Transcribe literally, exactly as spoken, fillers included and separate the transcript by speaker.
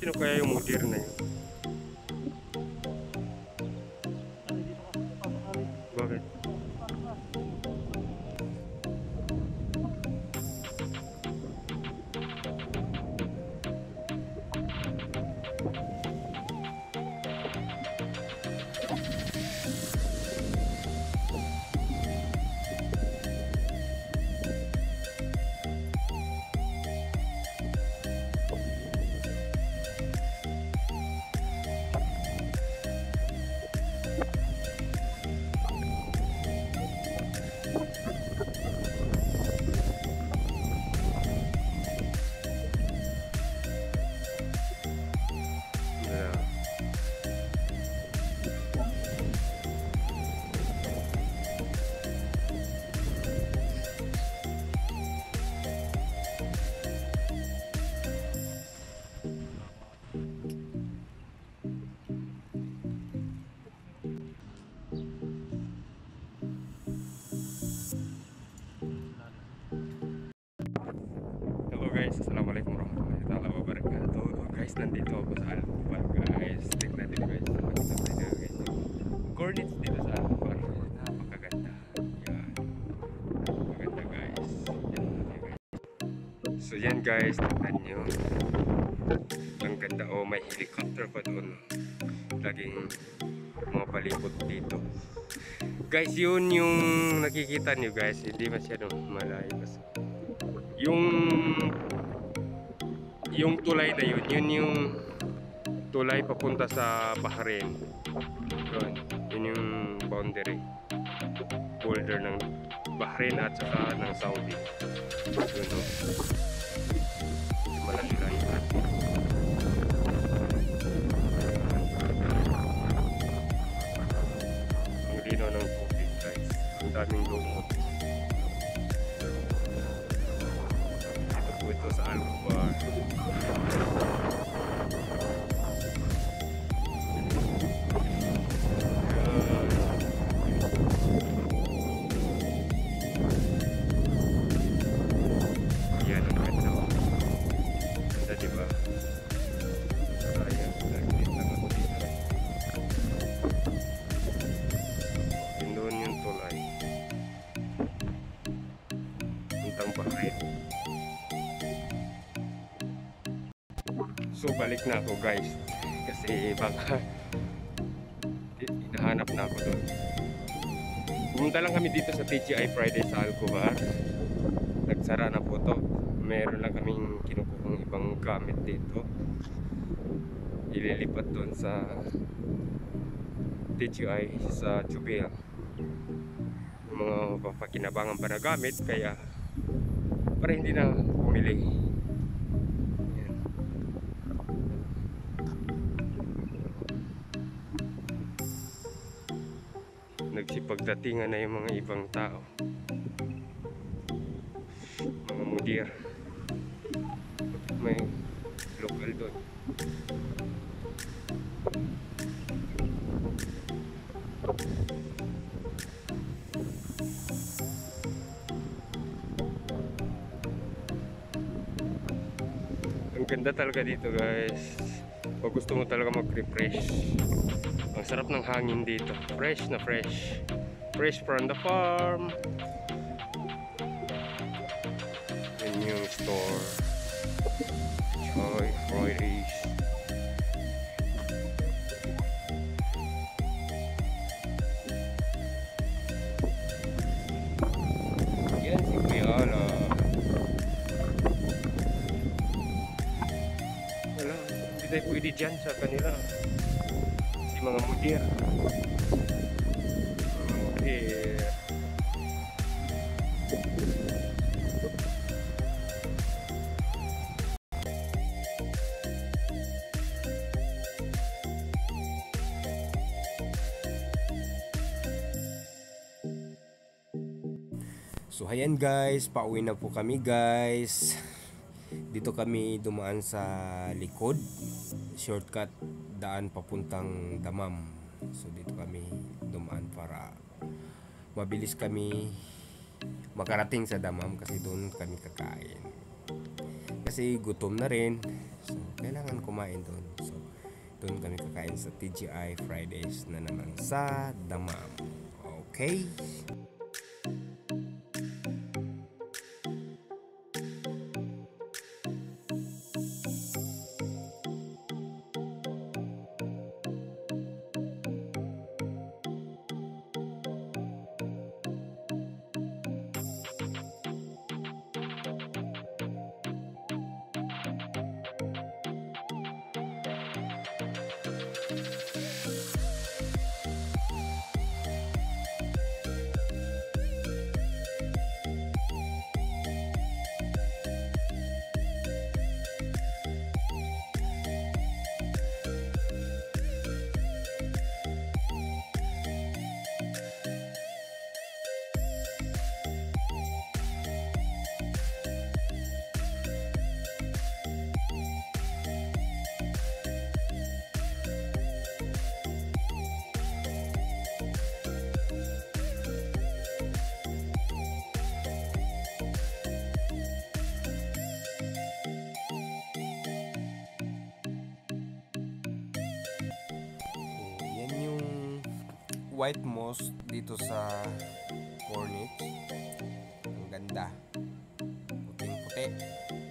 Speaker 1: Sino kaya yung mudir na yun? Bakit? Hello guys, assalamualaikum warahmatullahi wabarakatuh. Guys, nandito ako sa Alcobar guys. Tignan natin guys. Makita tayo guys yung coordinates dito sa Alcobar. Napakaganda. Yan. Napakaganda guys. Yan natin guys. So yan guys, tignan nyo. Ang ganda. Oh, may helicopter pa doon. Laging mga palipot dito. Guys, yun yung nakikita nyo guys. Hindi masyadong malayo kasi yung yung tulay na yun, yun yung tulay papunta sa Bahrain. Yun, yun yung boundary border ng Bahrain at saka ng Saudi. Yun, no? Malaki-laki pa. Ang linaw ng tubig guys. Ang daming lumot. Ito sa Alcobar. Yan ang ganda. Ganda diba? Sayang, naglit lang ako dito. Yun doon yung tulay. Puntang Bahrain. So balik na ako guys kasi baka hinahanap na ako doon. Pumunta lang kami dito sa T G I Friday sa Alcobar. Nagsara na po to. Meron lang kaming kinukuhang ibang gamit dito. Ililipat doon sa T G I sa Jubail. Mga papakinabangan pa na gamit kaya para hindi na bumili. Nagsipagdatingan na yung mga ibang tao, mga mudir. May lokal doon. Ang ganda talaga dito guys. Pag gusto mo talaga mag-refresh, ang sarap ng hangin dito. Fresh na fresh. Fresh from the farm. Yan yung store. Choy Fridays. Yan si Kuyala. Wala, hindi tayo pwede dyan sa kanila. Si mga mudir. Mga mudir. So ayan guys, pauwi na po kami guys. Dito kami dumaan sa likod, shortcut daan papuntang Damam. So dito kami dumaan para mabilis kami makarating sa Damam kasi doon kami kakain. Kasi gutom na rin. So kailangan kumain. kumain doon. So, doon kami kakain sa T G I Fridays na naman sa Damam. Okay? Yan yung white moss dito sa Corniche. Ang ganda. Puting-puti.